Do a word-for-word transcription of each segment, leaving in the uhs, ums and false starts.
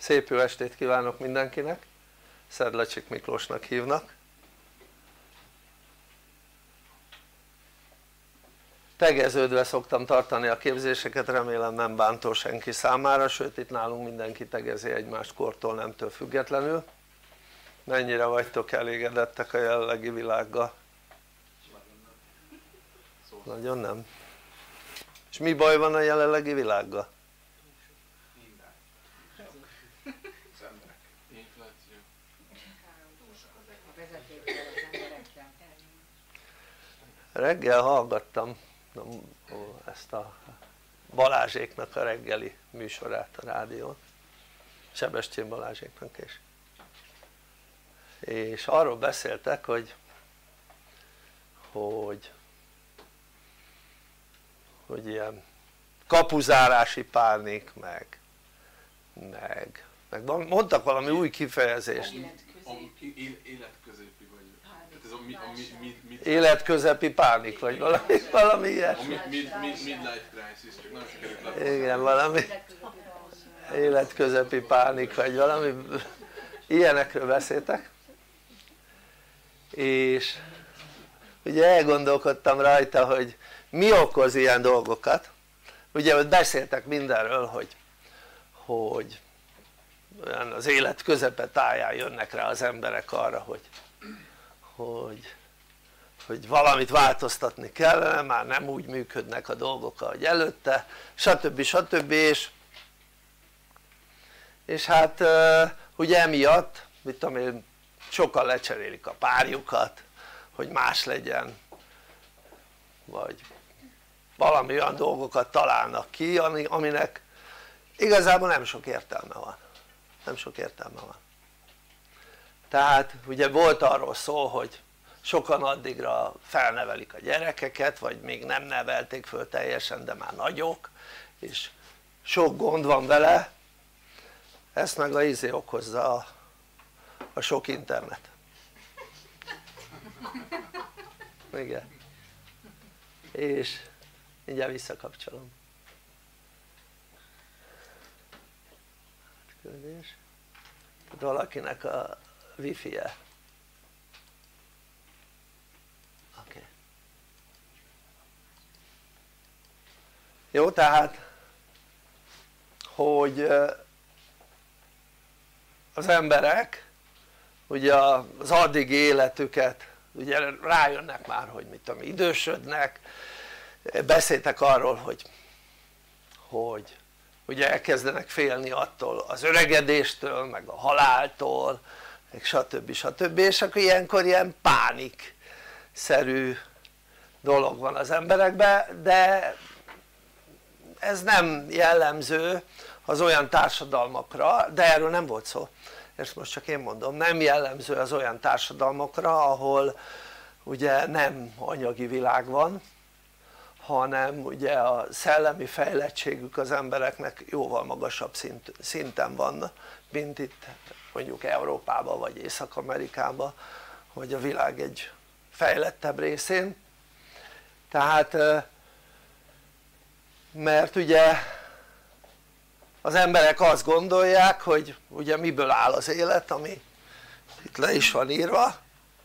Szép jó estét kívánok mindenkinek, Szedlacsik Miklósnak hívnak. Tegeződve szoktam tartani a képzéseket, remélem nem bántó senki számára, sőt itt nálunk mindenki tegezi egymást kortól, nemtől függetlenül. Mennyire vagytok elégedettek a jelenlegi világgal? Nagyon nem? És mi baj van a jelenlegi világgal? Reggel hallgattam ezt a Balázséknak a reggeli műsorát a rádión, Sebestyén Balázséknak is, és arról beszéltek, hogy hogy hogy ilyen kapuzárási pánik, meg meg, meg mondtak valami új kifejezést. Életközepi pánik, vagy valami, valami ilyesmi. Midlife crisis, csak nem sikerült lepozni. Igen, valami életközepi pánik, vagy valami ilyenekről beszéltek, és ugye elgondolkodtam rajta, hogy mi okoz ilyen dolgokat. Ugye beszéltek mindenről, hogy, hogy olyan az élet közepetáján jönnek rá az emberek arra, hogy, hogy, hogy valamit változtatni kellene, már nem úgy működnek a dolgok, ahogy előtte, stb. stb. És, és hát ugye emiatt, mit tudom én, sokan lecserélik a párjukat, hogy más legyen, vagy valami olyan dolgokat találnak ki, aminek igazából nem sok értelme van, nem sok értelme van. Tehát ugye volt arról szó, hogy sokan addigra felnevelik a gyerekeket, vagy még nem nevelték föl teljesen, de már nagyok, és sok gond van vele, ezt meg a izé okozza a, a sok internet. Igen. És mindjárt visszakapcsolom. Átküldés. Valakinek a wifi-je. Oké. Okay. Jó, tehát hogy az emberek ugye az addigi életüket ugye rájönnek már, hogy mit tudom, idősödnek, beszéltek arról, hogy, hogy ugye elkezdenek félni attól az öregedéstől, meg a haláltól, meg stb. stb. És akkor ilyenkor ilyen pánikszerű dolog van az emberekben, de ez nem jellemző az olyan társadalmakra, de erről nem volt szó, ezt most csak én mondom, nem jellemző az olyan társadalmakra, ahol ugye nem anyagi világ van, hanem ugye a szellemi fejlettségük az embereknek jóval magasabb szint, szinten van, mint itt mondjuk Európában vagy Észak-Amerikában, vagy a világ egy fejlettebb részén. Tehát mert ugye az emberek azt gondolják, hogy ugye miből áll az élet, ami itt le is van írva,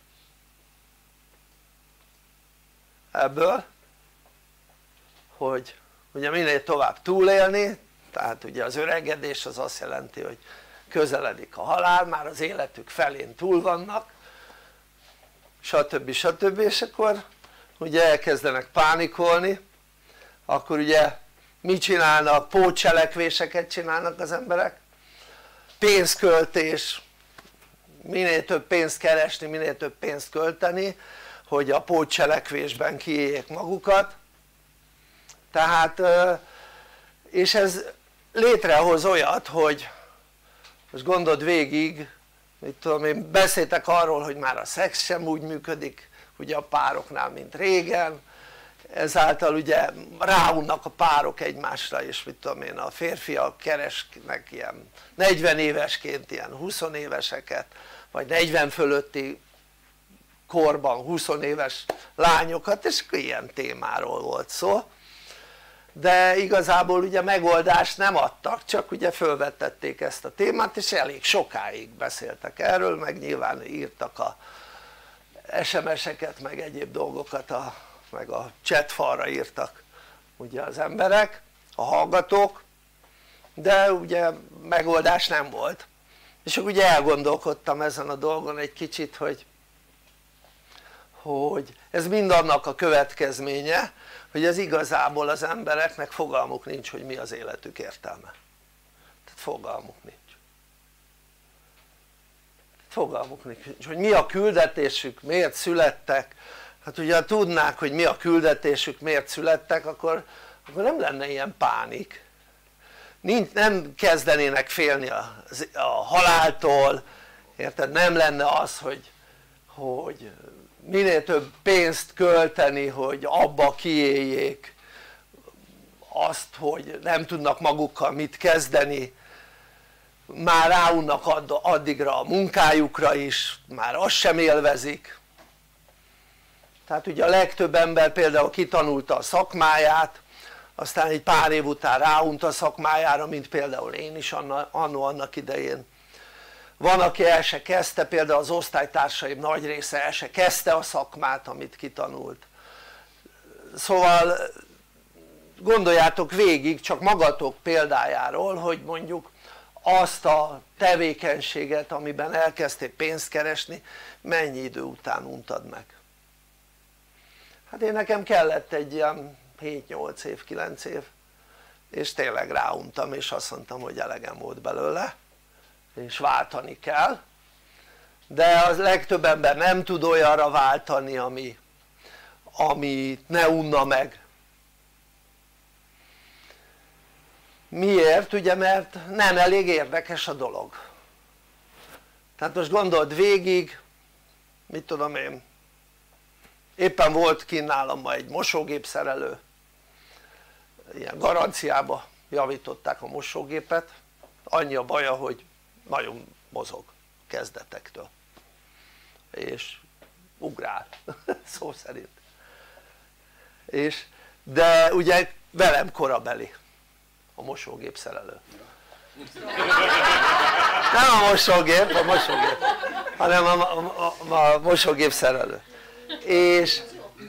ebből, hogy ugye minél tovább túlélni, tehát ugye az öregedés az azt jelenti, hogy közeledik a halál, már az életük felén túl vannak, stb. stb. És akkor ugye elkezdenek pánikolni, akkor ugye mit csinálnak? Pótcselekvéseket csinálnak az emberek, pénzköltés, minél több pénzt keresni, minél több pénzt költeni, hogy a pótcselekvésben kiéljék magukat. Tehát és ez létrehoz olyat, hogy most gondold végig, mit tudom én, beszéltek arról, hogy már a szex sem úgy működik ugye a pároknál, mint régen, ezáltal ugye ráunnak a párok egymásra, és mit tudom én, a férfiak keresnek ilyen negyven évesként ilyen húsz éveseket, vagy negyven fölötti korban húsz éves lányokat, és ilyen témáról volt szó. de igazából ugye megoldást nem adtak, csak ugye fölvetették ezt a témát és elég sokáig beszéltek erről, meg nyilván írtak a es em es-eket meg egyéb dolgokat, a, meg a chatfalra írtak ugye az emberek, a hallgatók, de ugye megoldás nem volt. És akkor ugye elgondolkodtam ezen a dolgon egy kicsit, hogy hogy ez mind annak a következménye, hogy ez igazából az embereknek fogalmuk nincs, hogy mi az életük értelme. Tehát fogalmuk nincs. Fogalmuk nincs, hogy mi a küldetésük, miért születtek. Hát ugye ha tudnák, hogy mi a küldetésük, miért születtek, akkor, akkor nem lenne ilyen pánik. Nincs, nem kezdenének félni a, a haláltól, érted? Nem lenne az, hogy, hogy minél több pénzt költeni, hogy abba kiéljék azt, hogy nem tudnak magukkal mit kezdeni, már ráunnak addigra a munkájukra is, már azt sem élvezik. Tehát ugye a legtöbb ember például kitanulta a szakmáját, aztán egy pár év után ráunt a szakmájára, mint például én is anno annak idején. Van, aki el se kezdte, például az osztálytársaim nagy része el se kezdte a szakmát, amit kitanult. Szóval gondoljátok végig csak magatok példájáról, hogy mondjuk azt a tevékenységet, amiben elkezdtél pénzt keresni, mennyi idő után untad meg. Hát én nekem kellett egy ilyen hét-nyolc év, kilenc év, és tényleg ráuntam, és azt mondtam, hogy elegem volt belőle, és váltani kell, de az legtöbb ember nem tud olyanra váltani, ami, ami ne unna meg. Miért? Ugye mert nem elég érdekes a dolog. Tehát most gondold végig, mit tudom én, éppen volt kint nálam ma egy mosógépszerelő, ilyen garanciába javították a mosógépet, annyi a baja, hogy nagyon mozog kezdetektől és ugrál szó szerint, és de ugye velem korabeli a mosógép szerelő, nem a mosógép, a mosógép hanem a, a, a, a mosógép szerelő, és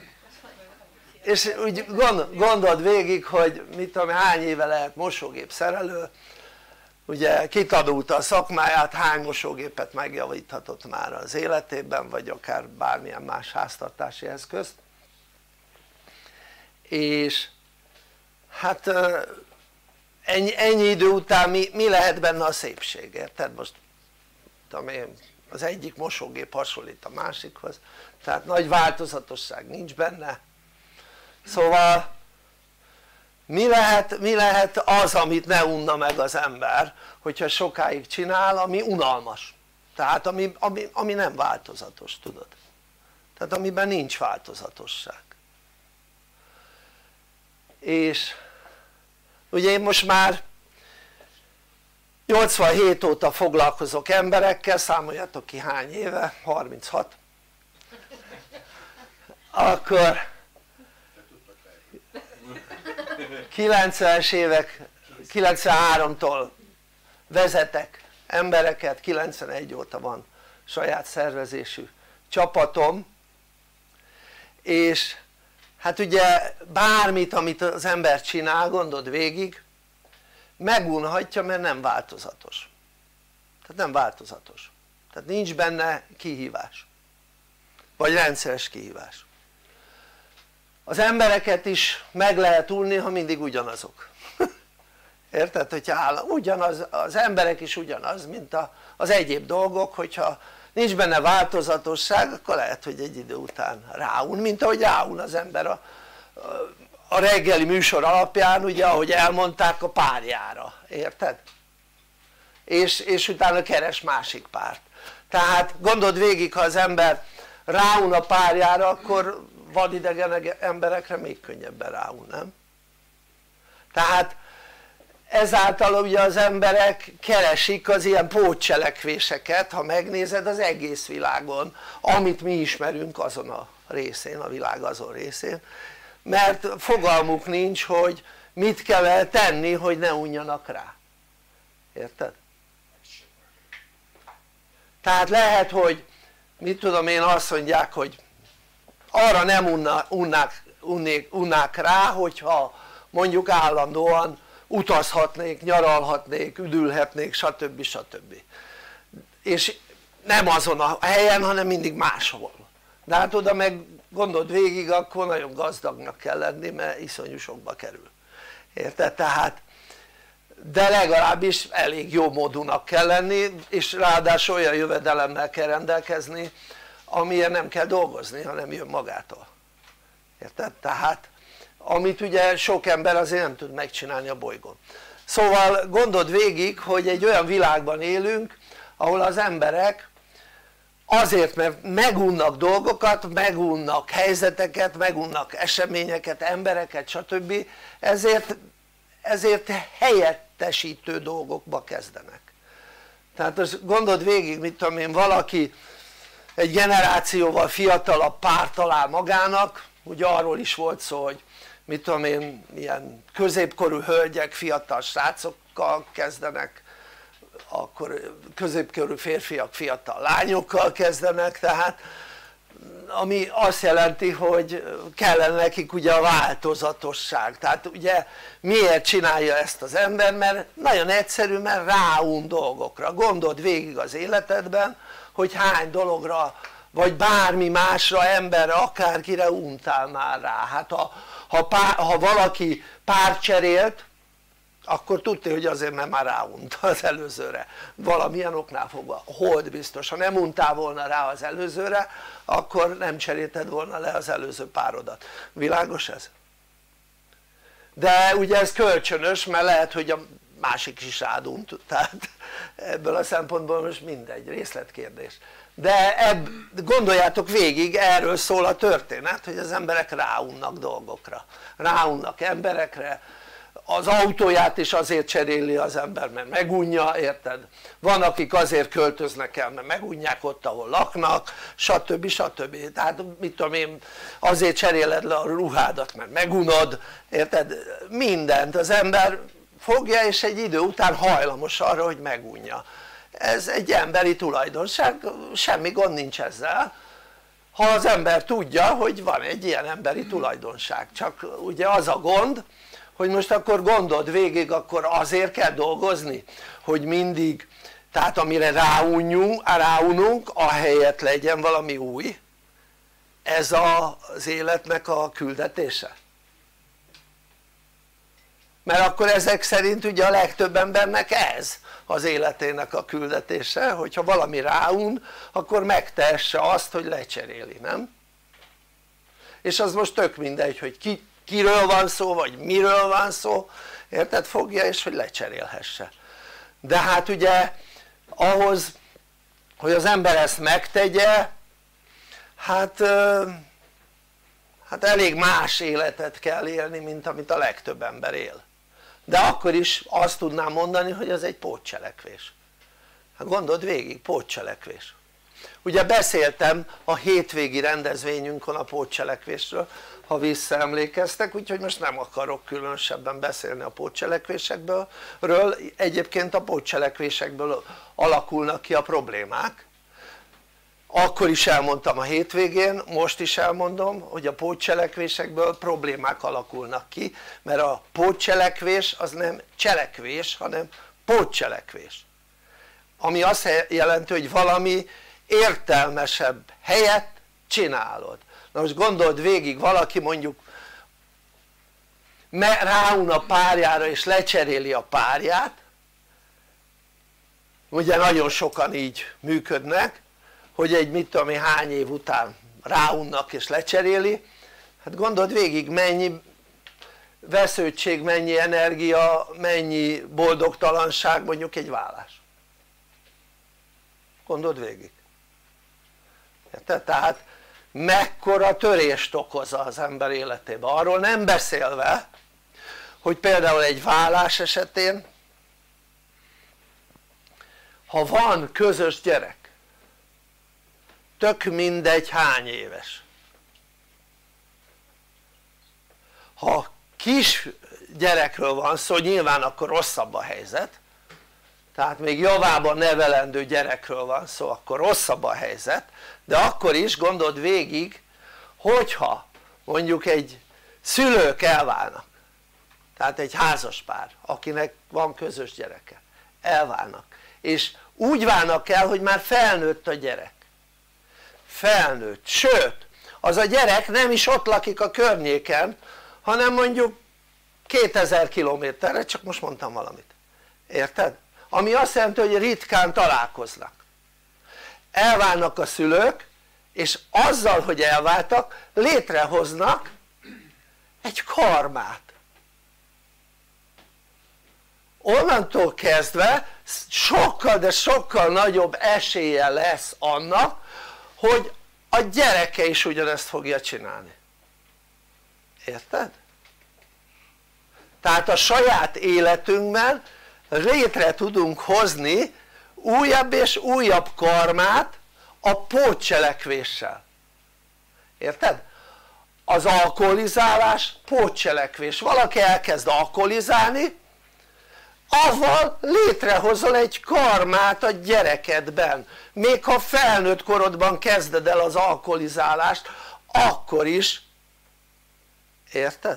és úgy gondold végig, hogy mit tudom, hány éve lehet mosógép szerelő, ugye kitanulta a szakmáját, hány mosógépet megjavíthatott már az életében, vagy akár bármilyen más háztartási eszközt, és hát ennyi, ennyi idő után mi, mi lehet benne a szépség, érted? Most tudom én, az egyik mosógép hasonlít a másikhoz, tehát nagy változatosság nincs benne, szóval mi lehet, mi lehet az, amit ne unna meg az ember, hogyha sokáig csinál, ami unalmas, tehát ami, ami, ami nem változatos, tudod, tehát amiben nincs változatosság. És ugye én most már nyolcvanhét óta foglalkozok emberekkel, számoljatok ki hány éve, harminchat, akkor kilencvenes évek, kilencvenháromtól vezetek embereket, kilencvenegy óta van saját szervezésű csapatom, és hát ugye bármit, amit az ember csinál, gondold végig, megunhatja, mert nem változatos, tehát nem változatos, tehát nincs benne kihívás, vagy rendszeres kihívás. Az embereket is meg lehet unni, ha mindig ugyanazok. Érted? Hogyha áll, ugyanaz, az emberek is ugyanaz, mint a, az egyéb dolgok, hogyha nincs benne változatosság, akkor lehet, hogy egy idő után ráun, mint ahogy ráun az ember a, a reggeli műsor alapján, ugye ahogy elmondták, a párjára, érted? És, és utána keres másik párt. Tehát gondold végig, ha az ember ráun a párjára, akkor vadidegen emberekre még könnyebben ráun, nem? Tehát ezáltal ugye az emberek keresik az ilyen pótcselekvéseket, ha megnézed az egész világon, amit mi ismerünk azon a részén, a világ azon részén, mert fogalmuk nincs, hogy mit kell tenni hogy ne unjanak rá, érted? Tehát lehet hogy mit tudom én azt mondják hogy arra nem unna, unnák, unnék, unnák rá hogyha mondjuk állandóan utazhatnék, nyaralhatnék, üdülhetnék stb. stb. És nem azon a helyen hanem mindig máshol, de hát oda meg gondold végig akkor nagyon gazdagnak kell lenni mert iszonyú sokba kerül, érted? Tehát de legalábbis elég jó módúnak kell lenni és ráadásul olyan jövedelemmel kell rendelkezni amilyen nem kell dolgozni hanem jön magától, érted? Tehát amit ugye sok ember azért nem tud megcsinálni a bolygón. Szóval gondold végig hogy egy olyan világban élünk ahol az emberek azért mert megunnak dolgokat, megunnak helyzeteket, megunnak eseményeket, embereket stb. ezért, ezért helyettesítő dolgokba kezdenek. Tehát azt gondold végig mit tudom én valaki egy generációval fiatalabb pár talál magának, ugye arról is volt szó hogy mit tudom én ilyen középkorú hölgyek fiatal srácokkal kezdenek, akkor középkorú férfiak fiatal lányokkal kezdenek, tehát ami azt jelenti hogy kellene nekik ugye a változatosság. Tehát ugye miért csinálja ezt az ember? Mert nagyon egyszerű, mert ráun dolgokra. Gondold végig az életedben hogy hány dologra vagy bármi másra, emberre, akárkire untál már rá. Hát ha, ha, pár, ha valaki párt cserélt akkor tudta hogy azért mert már ráunt az előzőre valamilyen oknál fogva, hold biztos, ha nem untál volna rá az előzőre akkor nem cserélted volna le az előző párodat, világos ez? de ugye ez kölcsönös mert lehet hogy a másik is rád unt, tehát ebből a szempontból most mindegy, részletkérdés, de ebb, gondoljátok végig erről szól a történet hogy az emberek ráunnak dolgokra, ráunnak emberekre, az autóját is azért cseréli az ember mert megunja, érted? Van akik azért költöznek el mert megunják ott ahol laknak stb. stb. Tehát mit tudom én azért cseréled le a ruhádat mert megunod, érted? Mindent az ember fogja és egy idő után hajlamos arra hogy megunja. Ez egy emberi tulajdonság, semmi gond nincs ezzel ha az ember tudja hogy van egy ilyen emberi tulajdonság, csak ugye az a gond hogy most akkor gondold végig akkor azért kell dolgozni hogy mindig tehát amire ráunjunk, ráununk ahelyett legyen valami új, ez az életnek a küldetése? mert akkor ezek szerint ugye a legtöbb embernek ez az életének a küldetése hogyha valami ráun akkor megtehesse azt hogy lecseréli, nem? és az most tök mindegy hogy ki kiről van szó vagy miről van szó, érted? fogja és hogy lecserélhesse. De hát ugye ahhoz hogy az ember ezt megtegye hát, hát elég más életet kell élni mint amit a legtöbb ember él, de akkor is azt tudnám mondani hogy ez egy pótcselekvés. Hát gondold végig, pótcselekvés. Ugye beszéltem a hétvégi rendezvényünkön a pótcselekvésről ha visszaemlékeztek, úgyhogy most nem akarok különösebben beszélni a pótcselekvésekből, egyébként a pótcselekvésekből alakulnak ki a problémák, akkor is elmondtam a hétvégén, most is elmondom hogy a pótcselekvésekből problémák alakulnak ki mert a pótcselekvés az nem cselekvés hanem pótcselekvés ami azt jelenti hogy valami értelmesebb helyet csinálod. Na most gondold végig valaki mondjuk ráun a párjára és lecseréli a párját, ugye nagyon sokan így működnek hogy egy mit tudom én hány év után ráunnak és lecseréli, hát gondold végig mennyi vesződtség, mennyi energia, mennyi boldogtalanság mondjuk egy vállás, gondold végig, tehát mekkora törést okoz az ember életében, arról nem beszélve hogy például egy vállás esetén ha van közös gyerek tök mindegy hány éves, ha kis gyerekről van szó, nyilván akkor rosszabb a helyzet, tehát még javában nevelendő gyerekről van szó, akkor rosszabb a helyzet, de akkor is gondold végig, hogyha mondjuk egy szülők elválnak, tehát egy házaspár, akinek van közös gyereke, elválnak, és úgy válnak el, hogy már felnőtt a gyerek, felnőtt, sőt az a gyerek nem is ott lakik a környéken, hanem mondjuk kétezer kilométerre, csak most mondtam valamit, érted? Ami azt jelenti, hogy ritkán találkoznak, elválnak a szülők, és azzal, hogy elváltak, létrehoznak egy karmát. Onnantól kezdve sokkal, de sokkal nagyobb esélye lesz annak, hogy a gyereke is ugyanezt fogja csinálni, érted? Tehát a saját életünkben létre tudunk hozni újabb és újabb karmát a pótcselekvéssel, érted? Az alkoholizálás pótcselekvés, valaki elkezd alkoholizálni, avval létrehozol egy karmát a gyerekedben, még ha felnőtt korodban kezded el az alkoholizálást, akkor is, érted?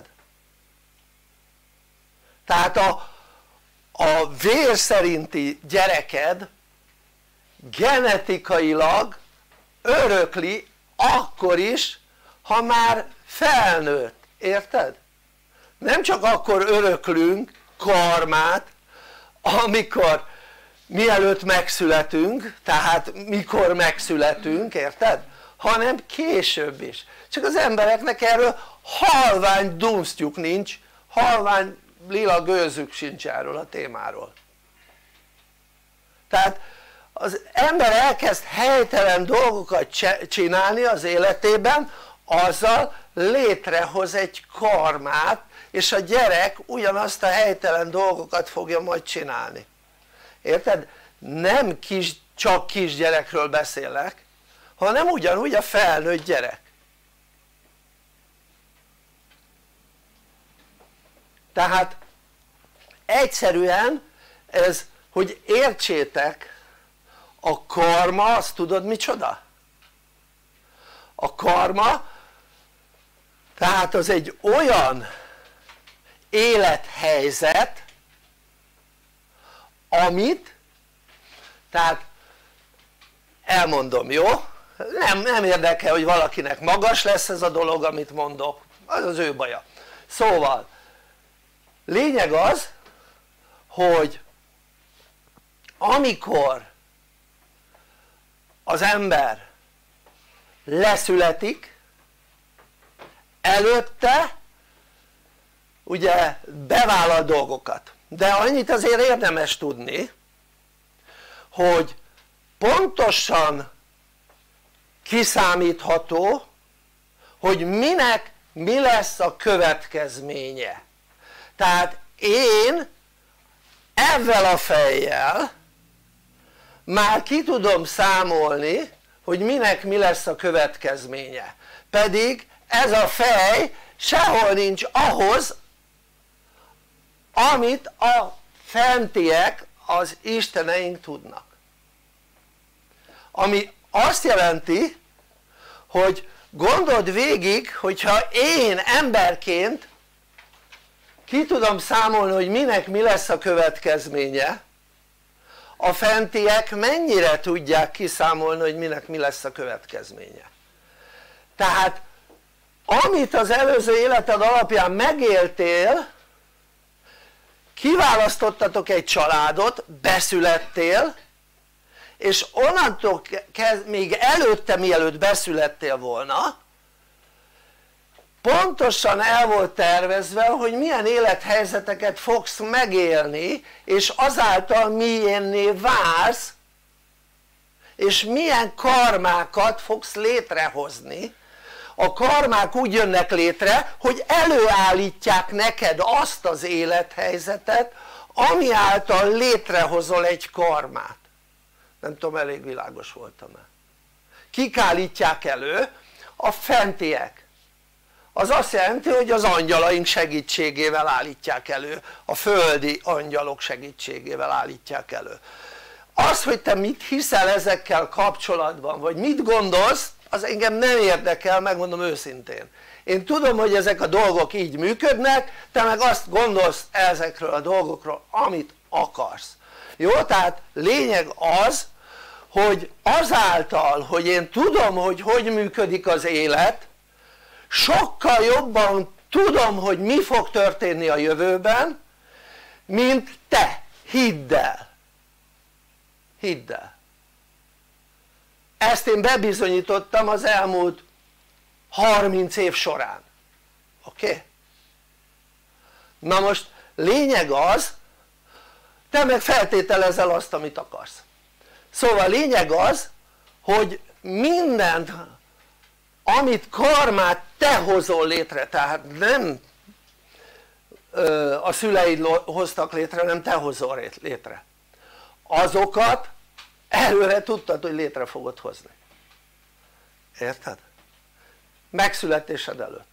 Tehát a, a vér szerinti gyereked genetikailag örökli akkor is, ha már felnőtt, érted? Nem csak akkor öröklünk karmát, amikor mielőtt megszületünk, tehát mikor megszületünk, érted? Hanem később is, csak az embereknek erről halvány dunsztjuk nincs, halvány lila gőzük sincs erről a témáról. Tehát az ember elkezd helytelen dolgokat csinálni az életében, azzal létrehoz egy karmát, és a gyerek ugyanazt a helytelen dolgokat fogja majd csinálni, érted? Nem kis, csak kisgyerekről beszélek, hanem ugyanúgy a felnőtt gyerek. Tehát egyszerűen ez, hogy értsétek, a karma, azt tudod micsoda? A karma tehát az egy olyan élethelyzet, amit, tehát elmondom, jó? Nem, nem érdekel, hogy valakinek magas lesz ez a dolog, amit mondok, az az ő baja. Szóval lényeg az, hogy amikor az ember leszületik, előtte ugye bevállal dolgokat, de annyit azért érdemes tudni, hogy pontosan kiszámítható, hogy minek mi lesz a következménye. Tehát én ezzel a fejjel már ki tudom számolni, hogy minek mi lesz a következménye, pedig ez a fej sehol nincs ahhoz, amit a fentiek, az isteneink tudnak, ami azt jelenti, hogy gondold végig, hogyha én emberként ki tudom számolni, hogy minek mi lesz a következménye, a fentiek mennyire tudják kiszámolni, hogy minek mi lesz a következménye. Tehát amit az előző életed alapján megéltél, kiválasztottatok egy családot, beszülettél, és onnantól kezd, még előtte mielőtt beszülettél volna, pontosan el volt tervezve, hogy milyen élethelyzeteket fogsz megélni, és azáltal milyenné válsz, és milyen karmákat fogsz létrehozni. A karmák úgy jönnek létre, hogy előállítják neked azt az élethelyzetet, ami által létrehozol egy karmát. Nem tudom, elég világos voltam-e? Kik állítják elő? A fentiek. az azt jelenti hogy az angyalaink segítségével állítják elő, a földi angyalok segítségével állítják elő. Az hogy te mit hiszel ezekkel kapcsolatban vagy mit gondolsz, az engem nem érdekel, megmondom őszintén. Én tudom hogy ezek a dolgok így működnek, te meg azt gondolsz ezekről a dolgokról amit akarsz, jó? Tehát lényeg az hogy azáltal hogy én tudom hogy hogy működik az élet, sokkal jobban tudom hogy mi fog történni a jövőben mint te, hidd el, hidd el. Ezt én bebizonyítottam az elmúlt harminc év során, oké? Okay? Na most lényeg az, te meg feltételezel azt amit akarsz, szóval lényeg az hogy mindent amit karmát te hozol létre, tehát nem a szüleid hoztak létre, nem te hozol létre, azokat előre tudtad hogy létre fogod hozni, érted? Megszületésed előtt.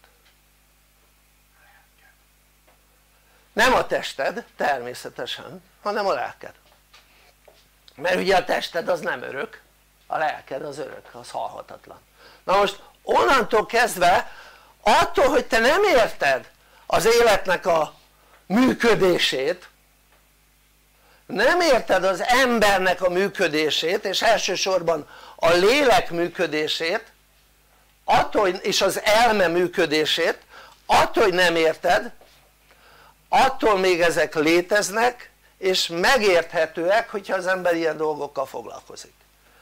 Nem a tested természetesen, hanem a lelked, mert ugye a tested az nem örök, a lelked az örök, az halhatatlan. Na most onnantól kezdve attól hogy te nem érted az életnek a működését, nem érted az embernek a működését és elsősorban a lélek működését attól, és az elme működését, attól hogy nem érted, attól még ezek léteznek és megérthetőek hogyha az ember ilyen dolgokkal foglalkozik.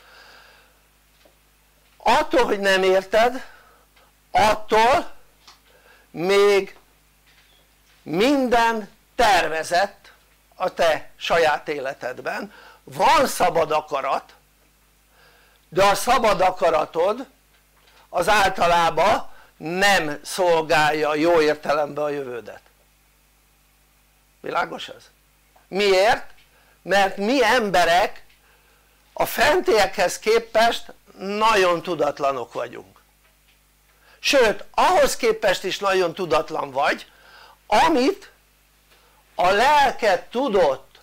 Attól hogy nem érted, attól még minden tervezett a te saját életedben, van szabad akarat, de a szabad akaratod az általában nem szolgálja jó értelemben a jövődet. Világos ez? Miért? Mert mi emberek a fentiekhez képest nagyon tudatlanok vagyunk, sőt ahhoz képest is nagyon tudatlan vagy amit a lelked tudott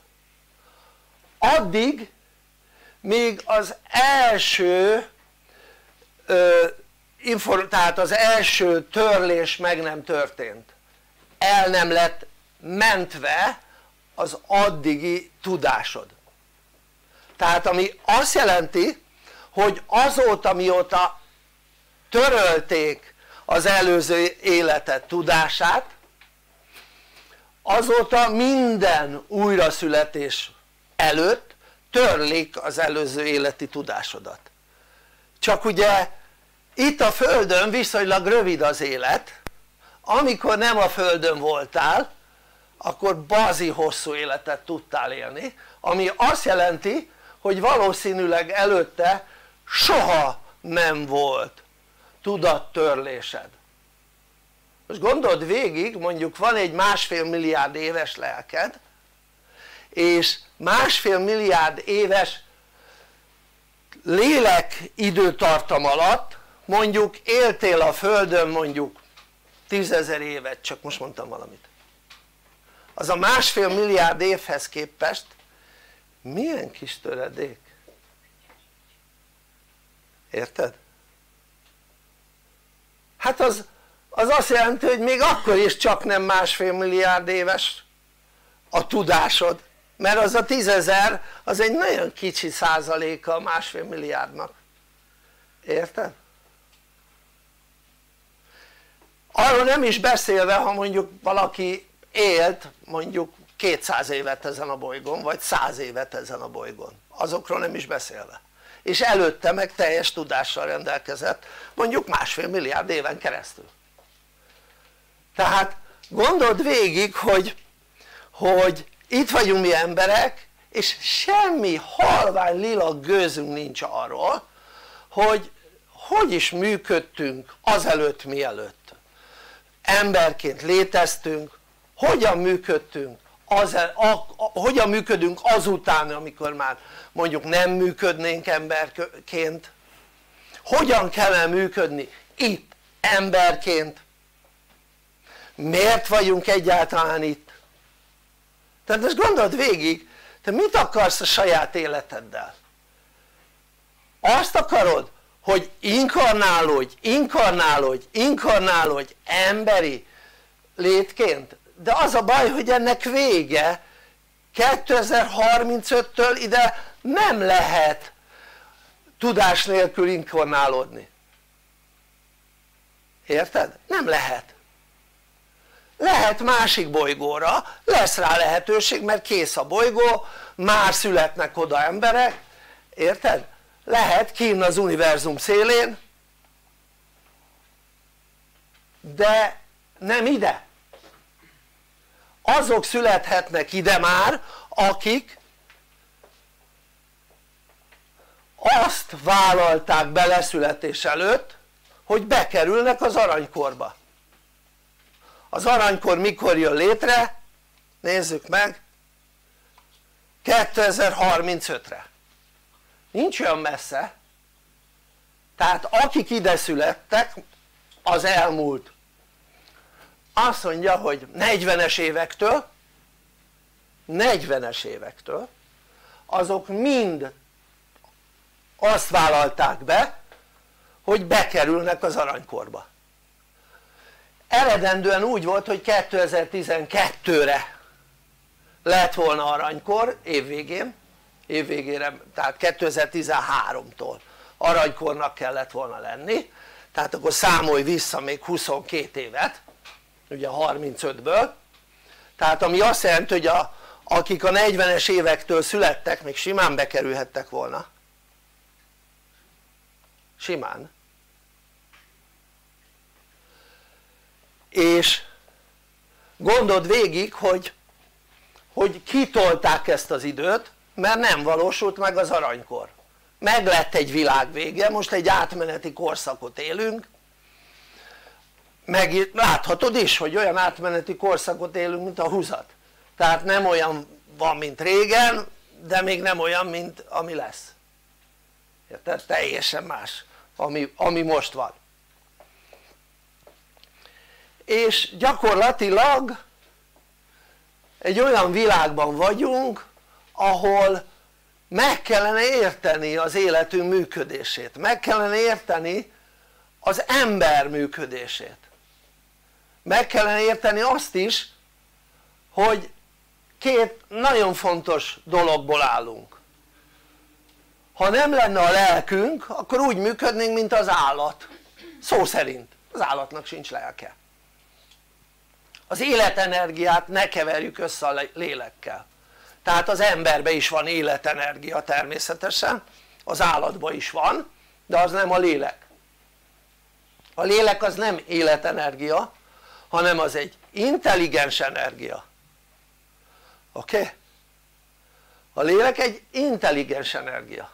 addig míg az első ö, inform, tehát az első törlés meg nem történt, el nem lett mentve az addigi tudásod. Tehát ami azt jelenti hogy azóta mióta törölték az előző életed tudását, azóta minden újraszületés előtt törlik az előző életi tudásodat. Csak ugye itt a földön viszonylag rövid az élet, amikor nem a földön voltál akkor bazi hosszú életet tudtál élni, ami azt jelenti hogy valószínűleg előtte soha nem volt tudattörlésed. Most gondold végig, mondjuk van egy másfél milliárd éves lelked és másfél milliárd éves lélek időtartam alatt mondjuk éltél a földön mondjuk tízezer évet, csak most mondtam valamit, az a másfél milliárd évhez képest milyen kis töredék, érted? Hát az, az azt jelenti hogy még akkor is csak nem másfél milliárd éves a tudásod, mert az a tízezer az egy nagyon kicsi százaléka a másfél milliárdnak, érted? Arról nem is beszélve ha mondjuk valaki élt mondjuk kétszáz évet ezen a bolygón vagy száz évet ezen a bolygón, azokról nem is beszélve, és előtte meg teljes tudással rendelkezett mondjuk másfél milliárd éven keresztül. Tehát gondold végig hogy, hogy itt vagyunk mi emberek és semmi halvány lila gőzünk nincs arról hogy hogy is működtünk azelőtt mielőtt emberként léteztünk, hogyan működtünk az, a, a, hogyan működünk azután amikor már mondjuk nem működnénk emberként, hogyan kellene működni itt emberként, miért vagyunk egyáltalán itt? Tehát most gondold végig, te mit akarsz a saját életeddel? Azt akarod, hogy inkarnálódj, inkarnálódj, inkarnálódj emberi létként, de az a baj, hogy ennek vége kétezer-harmincöttől ide nem lehet tudás nélkül inkarnálódni, érted? nem lehet, lehet másik bolygóra, lesz rá lehetőség, mert kész a bolygó, már születnek oda emberek, érted? lehet kinn az univerzum szélén, de nem ide. Azok születhetnek ide már, akik azt vállalták beleszületés előtt, hogy bekerülnek az aranykorba. Az aranykor mikor jön létre? Nézzük meg, kétezer-harmincötre. Nincs olyan messze, tehát akik ide születtek az elmúlt, azt mondja, hogy negyvenes évektől, negyvenes évektől, azok mind azt vállalták be, hogy bekerülnek az aranykorba. Eredendően úgy volt, hogy kétezer-tizenkettőre lett volna aranykor évvégén, évvégére, tehát kétezer-tizenháromtól aranykornak kellett volna lenni, tehát akkor számolj vissza még huszonkét évet, ugye harmincötből, tehát ami azt jelenti, hogy a, akik a negyvenes évektől születtek, még simán bekerülhettek volna, simán, és gondold végig, hogy, hogy kitolták ezt az időt, mert nem valósult meg az aranykor, meg lett egy világ vége, most egy átmeneti korszakot élünk, meg láthatod is, hogy olyan átmeneti korszakot élünk, mint a húszat, tehát nem olyan van, mint régen, de még nem olyan, mint ami lesz, tehát teljesen más, ami, ami most van. És gyakorlatilag egy olyan világban vagyunk, ahol meg kellene érteni az életünk működését, meg kellene érteni az ember működését, meg kellene érteni azt is, hogy két nagyon fontos dologból állunk. Ha nem lenne a lelkünk, akkor úgy működnénk, mint az állat, szó szerint, az állatnak sincs lelke. Az életenergiát ne keverjük össze a lélekkel, tehát az emberben is van életenergia természetesen, az állatban is van, de az nem a lélek. A lélek az nem életenergia, hanem az egy intelligens energia, oké? Okay? A lélek egy intelligens energia,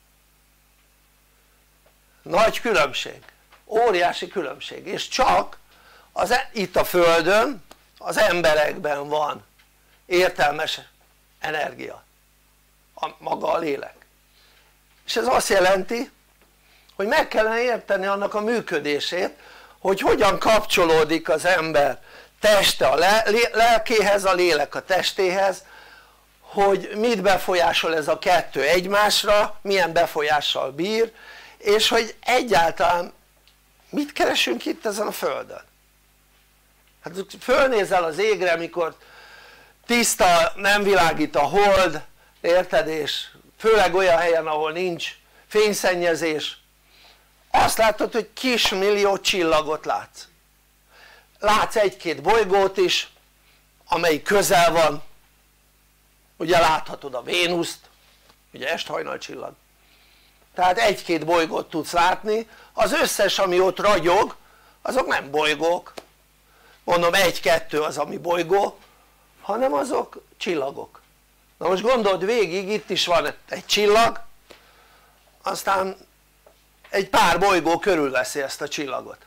nagy különbség, óriási különbség, és csak az, itt a földön az emberekben van értelmes energia, a, maga a lélek, és ez azt jelenti, hogy meg kellene érteni annak a működését, hogy hogyan kapcsolódik az ember teste a lelkéhez, a lélek a testéhez, hogy mit befolyásol ez a kettő egymásra, milyen befolyással bír, és hogy egyáltalán mit keresünk itt ezen a földön. Hát fölnézel az égre, mikor tiszta, nem világít a hold, érted, és főleg olyan helyen, ahol nincs fényszennyezés, azt látod, hogy kismillió csillagot látsz. Látsz egy-két bolygót is, amelyik közel van, ugye láthatod a Vénuszt, ugye esthajnal csillag, tehát egy-két bolygót tudsz látni, az összes ami ott ragyog azok nem bolygók, mondom egy-kettő az ami bolygó, hanem azok csillagok. Na most gondold végig, itt is van egy csillag, aztán egy pár bolygó körülveszi ezt a csillagot,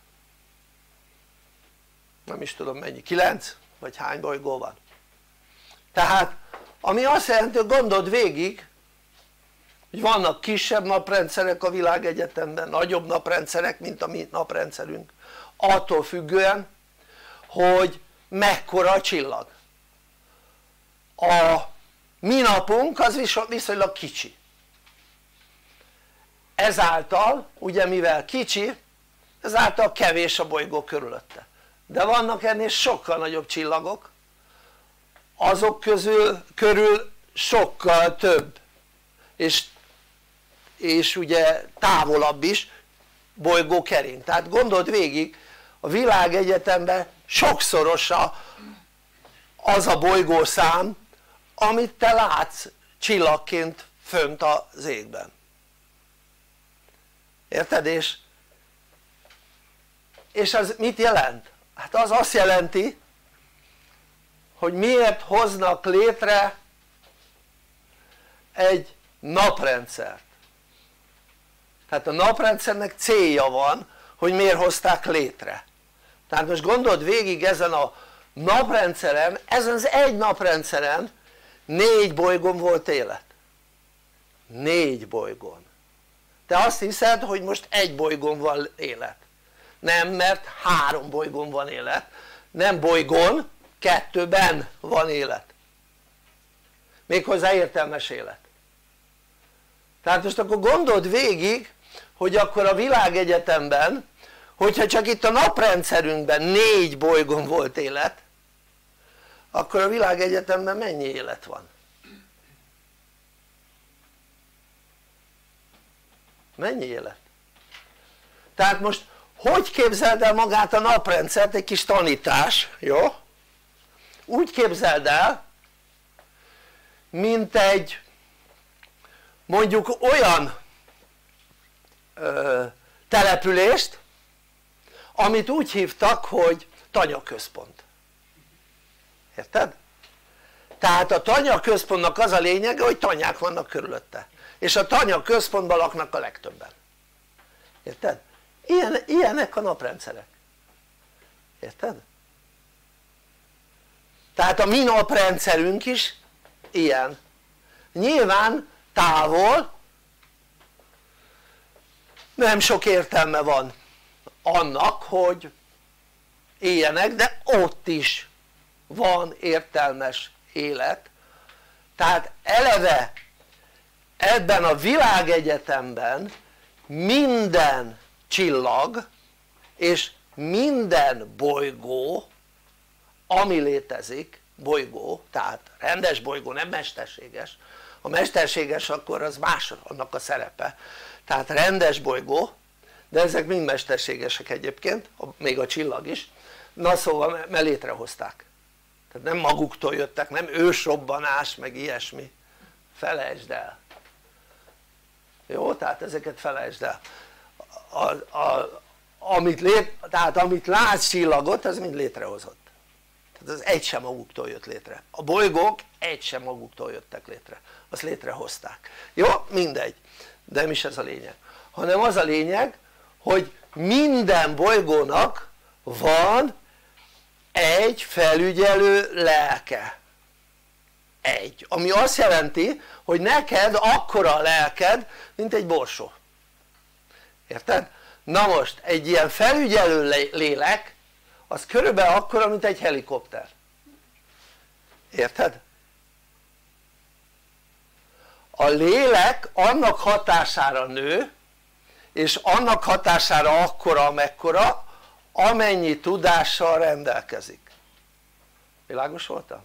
nem is tudom mennyi, kilenc vagy hány bolygó van, tehát ami azt jelenti, hogy gondold végig, hogy vannak kisebb naprendszerek a világegyetemben, nagyobb naprendszerek mint a mi naprendszerünk, attól függően hogy mekkora a csillag. A mi napunk az viszonylag kicsi, ezáltal ugye mivel kicsi, ezáltal kevés a bolygó körülötte, de vannak ennél sokkal nagyobb csillagok, azok közül körül sokkal több és, és ugye távolabb is bolygó kering. Tehát gondold végig, a világegyetemben sokszorosa az a bolygószám amit te látsz csillagként fönt az égben, érted? És, és az mit jelent? Hát az azt jelenti hogy miért hoznak létre egy naprendszert. Tehát a naprendszernek célja van hogy miért hozták létre. Tehát most gondold végig, ezen a naprendszeren, ezen az egy naprendszeren négy bolygón volt élet. Négy bolygón. Te azt hiszed hogy most egy bolygón van élet. Nem, mert három bolygón van élet. Nem bolygón, kettőben van élet. Méghozzá értelmes élet. Tehát most akkor gondold végig hogy akkor a világegyetemben hogyha csak itt a naprendszerünkben négy bolygón volt élet, akkor a világegyetemben mennyi élet van? Mennyi élet? Tehát most hogy képzeld el magát a naprendszert, egy kis tanítás, jó? Úgy képzeld el mint egy mondjuk olyan ö, települést amit úgy hívtak hogy tanyaközpont, érted? Tehát a tanyaközpontnak az a lényege hogy tanyák vannak körülötte és a tanyaközpontban laknak a legtöbben, érted? Ilyen, ilyenek a naprendszerek, érted? Tehát a mi naprendszerünk is ilyen. Nyilván távol nem sok értelme van annak hogy éljenek, de ott is van értelmes élet. Tehát eleve ebben a világegyetemben minden csillag és minden bolygó ami létezik, bolygó, tehát rendes bolygó, nem mesterséges, a mesterséges akkor az más annak a szerepe, tehát rendes bolygó, de ezek mind mesterségesek egyébként, még a csillag is, na szóval mert létrehozták, tehát nem maguktól jöttek, nem ősrobbanás meg ilyesmi, felejtsd el, jó? Tehát ezeket felejtsd el, a, a, amit, lét, tehát amit látsz csillagot az mind létrehozott, tehát az egy sem maguktól jött létre, a bolygók egy sem maguktól jöttek létre, azt létrehozták, jó? Mindegy, de nem is ez a lényeg, hanem az a lényeg hogy minden bolygónak van egy felügyelő lelke, egy, ami azt jelenti hogy neked akkora a lelked mint egy borsó, érted? Na most egy ilyen felügyelő lélek az körülbelül akkora mint egy helikopter, érted? A lélek annak hatására nő és annak hatására akkora amekkora amennyi tudással rendelkezik. Világos voltam?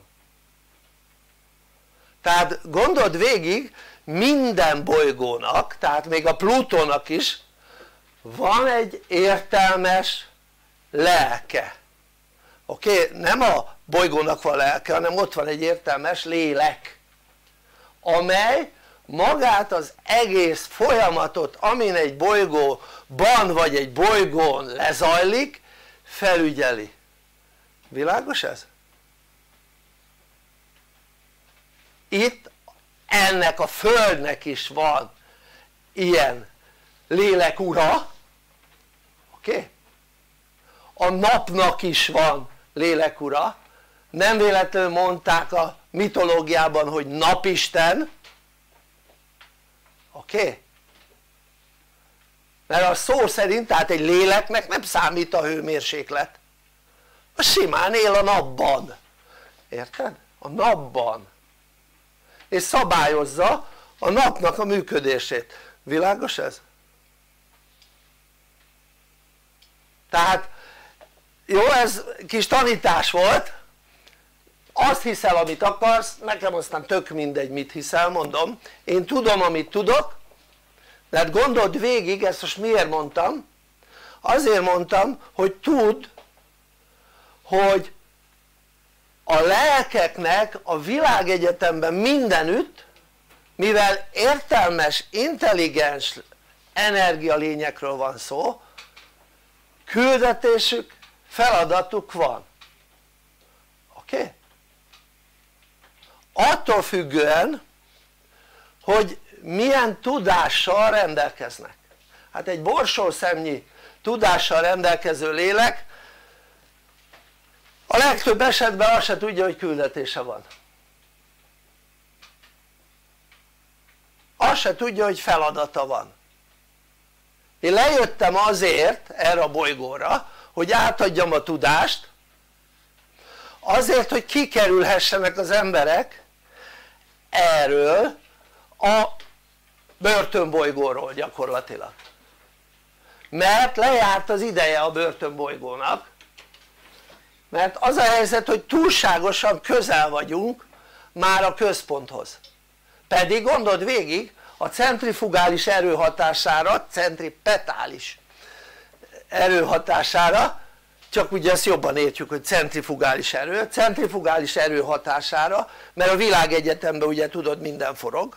Tehát gondold végig, minden bolygónak, tehát még a Plutónak is van egy értelmes lelke, oké? Okay? Nem a bolygónak van lelke, hanem ott van egy értelmes lélek, amely magát az egész folyamatot amin egy bolygóban vagy egy bolygón lezajlik felügyeli. Világos ez? Itt ennek a Földnek is van ilyen lélekura, oké? Okay? A napnak is van lélekura, nem véletlenül mondták a mitológiában hogy napisten, oké? Okay? Mert a szó szerint tehát egy léleknek nem számít a hőmérséklet, simán él a napban, érted? A napban, és szabályozza a napnak a működését. Világos ez? Tehát jó, ez kis tanítás volt, azt hiszel amit akarsz, nekem aztán tök mindegy mit hiszel, mondom, én tudom amit tudok, de hát gondold végig, ezt most miért mondtam? Azért mondtam, hogy tudd, hogy a lelkeknek a világegyetemben mindenütt, mivel értelmes, intelligens energialényekről van szó, küldetésük, feladatuk van. Oké? Okay? Attól függően, hogy milyen tudással rendelkeznek. Hát egy borsószemnyi tudással rendelkező lélek a legtöbb esetben azt se tudja, hogy küldetése van. Azt se tudja, hogy feladata van. Én lejöttem azért erre a bolygóra, hogy átadjam a tudást, azért, hogy kikerülhessenek az emberek erről a börtönbolygóról gyakorlatilag. Mert lejárt az ideje a börtönbolygónak, mert az a helyzet, hogy túlságosan közel vagyunk már a központhoz. Pedig gondold végig, a centrifugális erő hatására, centripetális erő hatására, csak ugye ezt jobban értjük, hogy centrifugális erő, centrifugális erő hatására, mert a világegyetemben ugye tudod minden forog,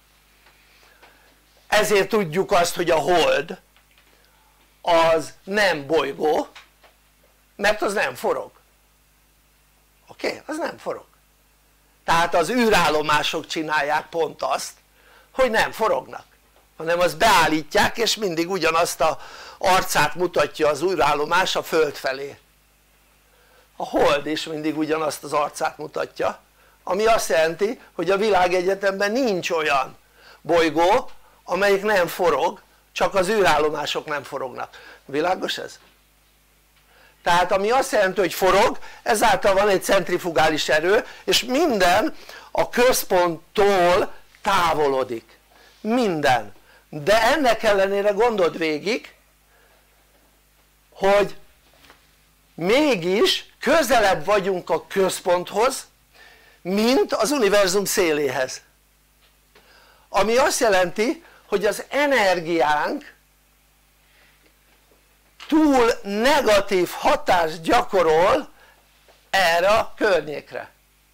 ezért tudjuk azt, hogy a hold az nem bolygó, mert az nem forog. Oké? Okay? Az nem forog. Tehát az űrállomások csinálják pont azt, hogy nem forognak, hanem azt beállítják, és mindig ugyanazt a arcát mutatja az űrállomás a föld felé. A hold is mindig ugyanazt az arcát mutatja, ami azt jelenti, hogy a világegyetemben nincs olyan bolygó, amelyik nem forog, csak az űrállomások nem forognak. Világos ez? Tehát ami azt jelenti, hogy forog, ezáltal van egy centrifugális erő, és minden a központtól távolodik. Minden. De ennek ellenére gondold végig, hogy mégis közelebb vagyunk a központhoz, mint az univerzum széléhez. Ami azt jelenti, hogy az energiánk túl negatív hatást gyakorol erre a környékre.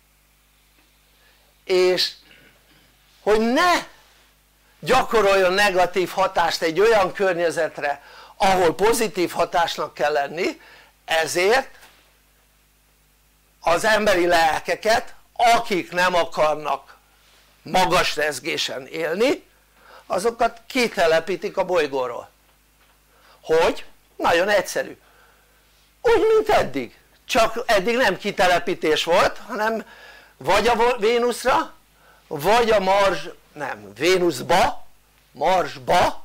És hogy ne gyakoroljon negatív hatást egy olyan környezetre, ahol pozitív hatásnak kell lenni, ezért az emberi lelkeket, akik nem akarnak magas rezgésen élni, azokat kitelepítik a bolygóról. Hogy? Nagyon egyszerű. Úgy, mint eddig. Csak eddig nem kitelepítés volt, hanem vagy a Vénuszra, vagy a Mars, nem, Vénuszba, Marsba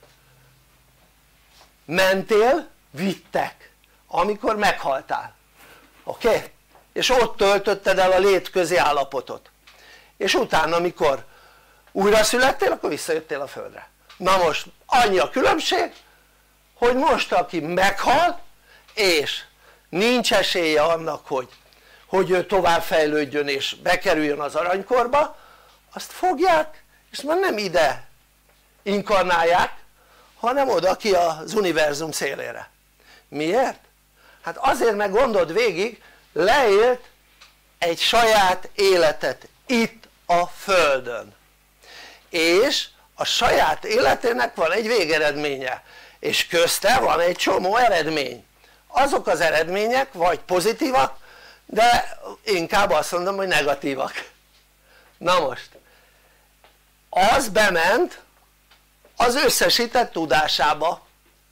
mentél, vittek, amikor meghaltál. Oké? Okay? És ott töltötted el a létközi állapotot. És utána, amikor újra születtél, akkor visszajöttél a Földre. Na most annyi a különbség, hogy most aki meghal, és nincs esélye annak, hogy, hogy ő tovább fejlődjön és bekerüljön az aranykorba, azt fogják, és már nem ide inkarnálják, hanem oda ki az univerzum szélére. Miért? Hát azért, mert gondold végig, leélt egy saját életet itt a Földön, és a saját életének van egy végeredménye, és közte van egy csomó eredmény. Azok az eredmények vagy pozitívak, de inkább azt mondom, hogy negatívak. Na most az bement az összesített tudásába,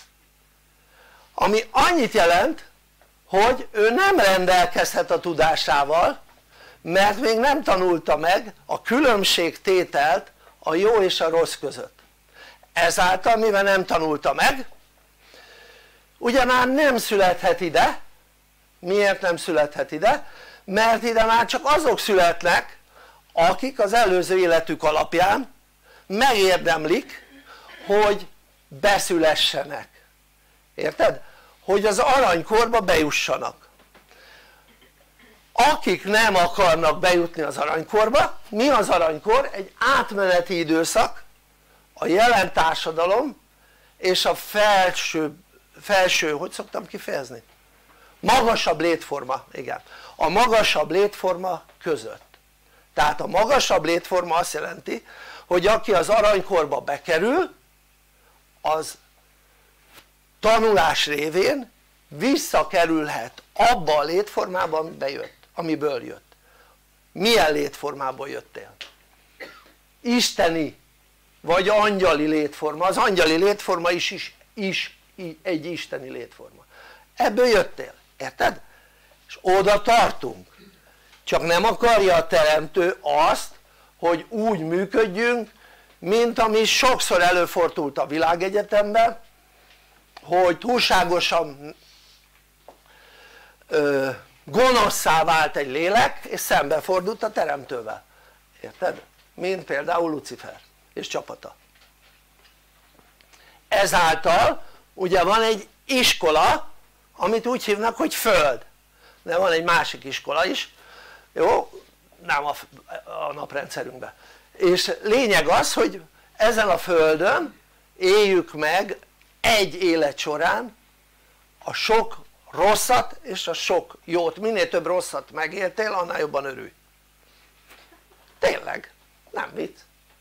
ami annyit jelent, hogy ő nem rendelkezhet a tudásával, mert még nem tanulta meg a különbségtételt a jó és a rossz között. Ezáltal, mivel nem tanulta meg, ugyanán nem születhet ide, Miért nem születhet ide? Mert ide már csak azok születnek akik az előző életük alapján megérdemlik hogy beszülessenek, érted? Hogy az aranykorba bejussanak. Akik nem akarnak bejutni az aranykorba, mi az aranykor? Egy átmeneti időszak a jelen társadalom és a felső, felső hogy szoktam kifejezni? Magasabb létforma, igen, a magasabb létforma között. Tehát a magasabb létforma azt jelenti hogy aki az aranykorba bekerül az tanulás révén visszakerülhet abba a létformába amiben jött, amiből jött. Milyen létformából jöttél? Isteni vagy angyali létforma, az angyali létforma is, is, is egy isteni létforma, ebből jöttél, érted? És oda tartunk, csak nem akarja a teremtő azt hogy úgy működjünk mint ami sokszor előfordult a világegyetemben hogy túlságosan ö, gonoszszá vált egy lélek és szembefordult a teremtővel, érted? Mint például Lucifer és csapata. Ezáltal ugye van egy iskola amit úgy hívnak hogy föld, de van egy másik iskola is, jó? Nem a, a naprendszerünkben, és lényeg az hogy ezen a földön éljük meg egy élet során a sok rosszat és a sok jót, minél több rosszat megéltél annál jobban örülj, tényleg, nem vicc,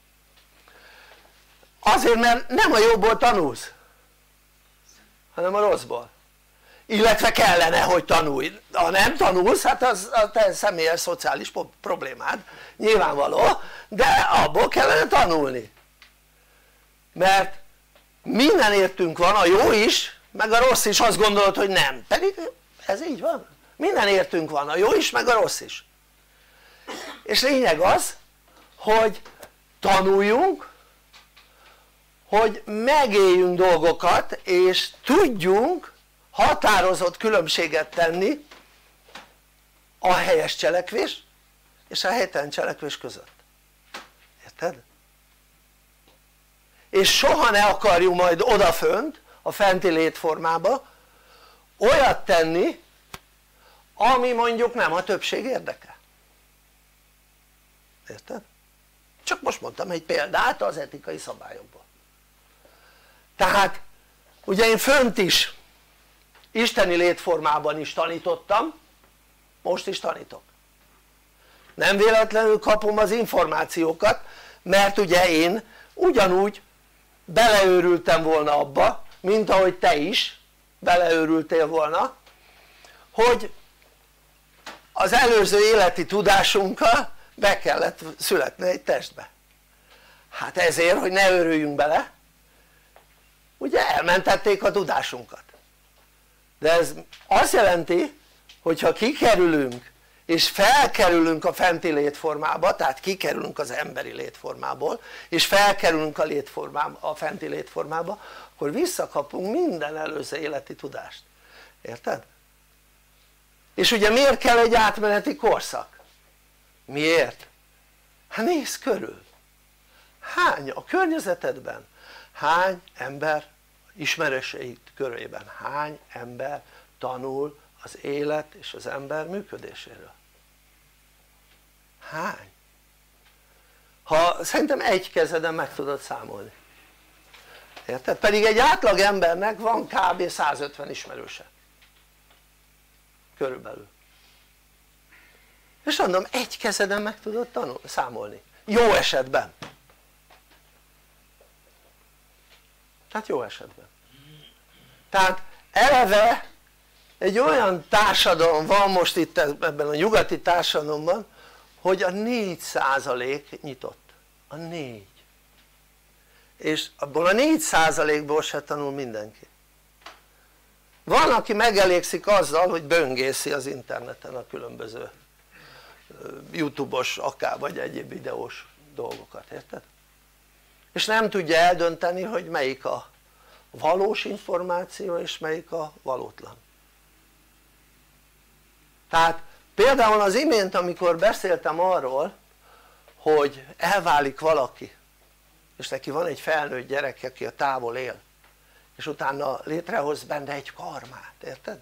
azért mert nem a jóból tanulsz hanem a rosszból, illetve kellene hogy tanulj, ha nem tanulsz hát az a te személyes szociális problémád nyilvánvaló, de abból kellene tanulni, mert minden értünk van, a jó is meg a rossz is, azt gondolod hogy nem, pedig ez így van, minden értünk van, a jó is meg a rossz is, és lényeg az hogy tanuljunk, hogy megéljünk dolgokat és tudjunk határozott különbséget tenni a helyes cselekvés és a helytelen cselekvés között, érted? És soha ne akarjunk majd odafönt a fenti létformába olyat tenni ami mondjuk nem a többség érdeke, érted? Csak most mondtam egy példát az etikai szabályokból. Tehát ugye én fönt is isteni létformában is tanítottam, most is tanítok, nem véletlenül kapom az információkat mert ugye én ugyanúgy beleőrültem volna abba mint ahogy te is beleőrültél volna hogy az előző életi tudásunkkal be kellett születni egy testbe, hát ezért hogy ne őrüljünk bele ugye elmentették a tudásunkat, de ez azt jelenti hogy ha kikerülünk és felkerülünk a fenti létformába, tehát kikerülünk az emberi létformából és felkerülünk a, létformába, a fenti létformába, akkor visszakapunk minden előző életi tudást, érted? És ugye miért kell egy átmeneti korszak? Miért? Hát nézz körül, hány a környezetedben, hány ember ismerőseid körében, hány ember tanul az élet és az ember működéséről? Hány? Ha szerintem egy kezeden meg tudod számolni, érted? Pedig egy átlag embernek van kb. százötven ismerőse körülbelül, és mondom egy kezeden meg tudod tanul, számolni, jó esetben, tehát jó esetben. Tehát eleve egy olyan társadalom van most itt ebben a nyugati társadalomban hogy a négy százalék nyitott, a négy, és abból a négy százalékból se tanul mindenki. Van aki megelégszik azzal hogy böngészi az interneten a különböző youtube-os akár vagy egyéb videós dolgokat, érted? És nem tudja eldönteni hogy melyik a valós információ és melyik a valótlan, Tehát például az imént amikor beszéltem arról hogy elválik valaki és neki van egy felnőtt gyerek aki a távol él és utána létrehoz benne egy karmát, érted?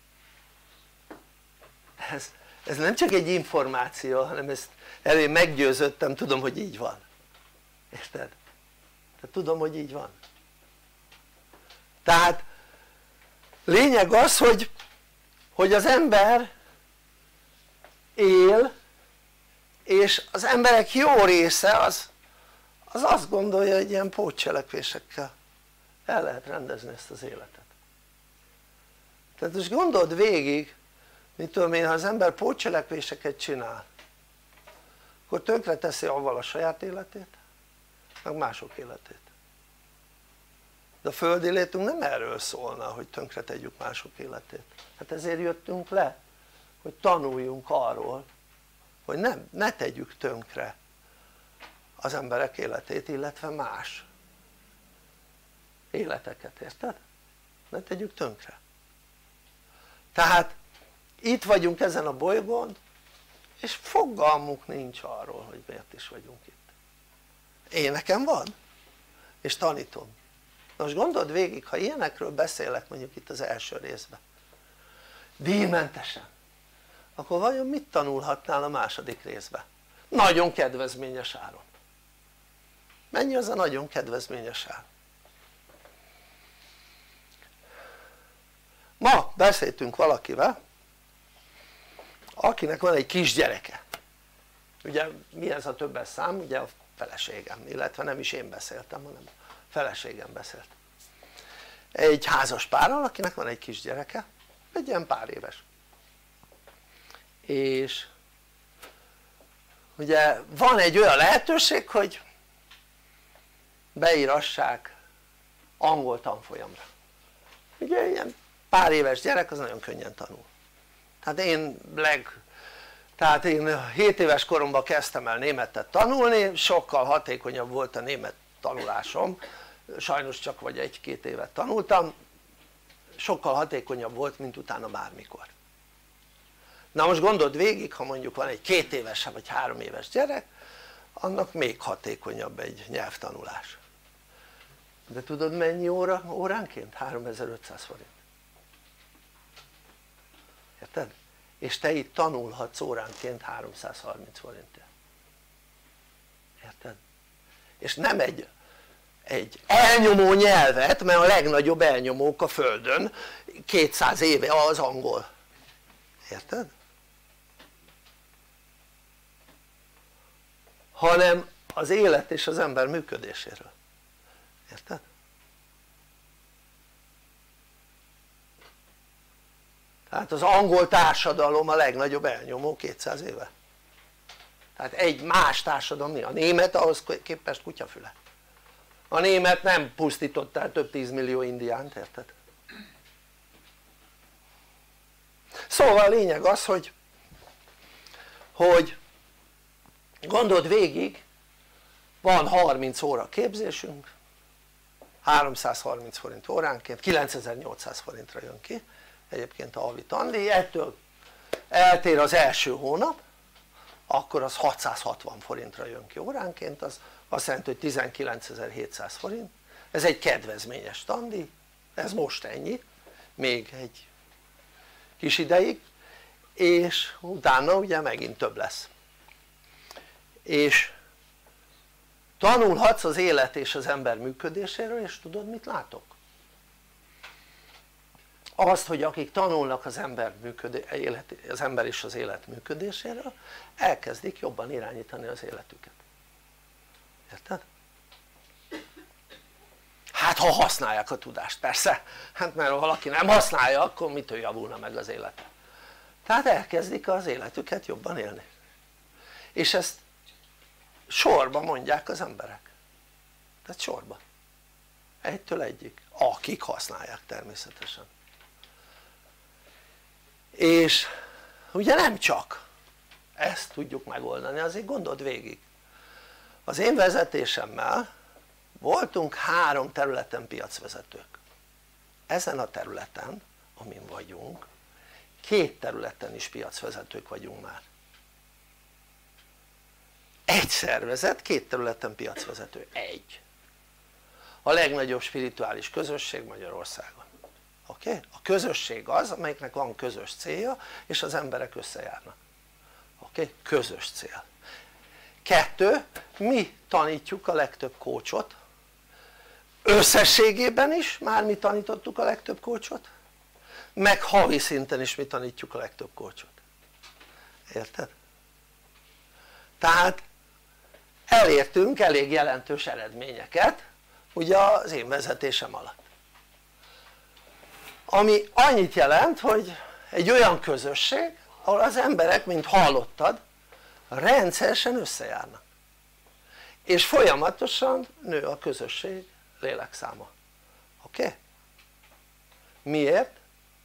Ez, ez nem csak egy információ hanem ezt elég meggyőződtem, tudom hogy így van, érted? Tehát tudom hogy így van. Tehát lényeg az hogy, hogy az ember él és az emberek jó része az, az azt gondolja hogy ilyen pótcselekvésekkel el lehet rendezni ezt az életet. Tehát most gondold végig, mit tudom én, ha az ember pótcselekvéseket csinál akkor tönkreteszi avval a saját életét meg mások életét. De a földi létünk nem erről szólna hogy tönkretegyük mások életét. Hát ezért jöttünk le hogy tanuljunk arról hogy nem, ne tegyük tönkre az emberek életét illetve más életeket, érted? Ne tegyük tönkre. Tehát itt vagyunk ezen a bolygón és fogalmunk nincs arról hogy miért is vagyunk itt. Én nekem van és tanítom. Most gondold végig ha ilyenekről beszélek mondjuk itt az első részben díjmentesen akkor vajon mit tanulhatnál a második részben? Nagyon kedvezményes áron. Mennyi az a nagyon kedvezményes ár? Ma beszéltünk valakivel akinek van egy kisgyereke, ugye mi ez a többes szám? Ugye a feleségem, illetve nem is én beszéltem hanem a feleségem beszélt egy házas párral akinek van egy kisgyereke, egy ilyen pár éves és ugye van egy olyan lehetőség hogy beírassák angol tanfolyamra, ugye ilyen pár éves gyerek az nagyon könnyen tanul. Tehát én leg tehát én hét éves koromban kezdtem el németet tanulni, sokkal hatékonyabb volt a német tanulásom, sajnos csak vagy egy-két évet tanultam, sokkal hatékonyabb volt mint utána bármikor. Na most gondold végig ha mondjuk van egy két éves vagy három éves gyerek annak még hatékonyabb egy nyelvtanulás. De tudod mennyi óra, óránként? háromezer-ötszáz forint. Érted? És te itt tanulhatsz óránként háromszázharminc forintért. Érted? És nem egy, egy elnyomó nyelvet, mert a legnagyobb elnyomók a földön kétszáz éve az angol. Érted? hanem az élet és az ember működéséről. Érted? Tehát az angol társadalom a legnagyobb elnyomó kétszáz éve. Tehát egy más társadalom, mi? A német ahhoz képest kutyafüle. A német nem pusztított el több tízmillió indiánt, érted? Szóval a lényeg az, hogy hogy gondold végig, van harminc óra képzésünk, háromszázharminc forint óránként, kilencezer-nyolcszáz forintra jön ki egyébként a havi tandíj, ettől eltér az első hónap, akkor az hatszázhatvan forintra jön ki óránként, az azt jelenti hogy tizenkilencezer-hétszáz forint, ez egy kedvezményes tandíj, ez most ennyi, még egy kis ideig, és utána ugye megint több lesz. És tanulhatsz az élet és az ember működéséről, és tudod mit látok? Azt, hogy akik tanulnak az ember, működé, élet, az ember és az élet működéséről, elkezdik jobban irányítani az életüket. Érted? Hát ha használják a tudást, persze, hát mert ha valaki nem használja, akkor mitől javulna meg az élete? Tehát elkezdik az életüket jobban élni, és ezt sorba mondják az emberek, tehát sorba, egytől egyig, akik használják természetesen. És ugye nem csak ezt tudjuk megoldani, azért gondold végig, az én vezetésemmel voltunk három területen piacvezetők, ezen a területen amin vagyunk két területen is piacvezetők vagyunk már. Egy szervezet két területen piacvezető, egy. A legnagyobb spirituális közösség Magyarországon. Oké? Okay? A közösség az, amelyiknek van közös célja, és az emberek összejárnak. Oké? Okay? Közös cél. Kettő, mi tanítjuk a legtöbb coachot, összességében is már mi tanítottuk a legtöbb coachot, meg havi szinten is mi tanítjuk a legtöbb coachot. Érted? Tehát elértünk elég jelentős eredményeket ugye az én vezetésem alatt, ami annyit jelent, hogy egy olyan közösség ahol az emberek, mint hallottad, rendszeresen összejárnak és folyamatosan nő a közösség lélekszáma. Oké? Okay? Miért?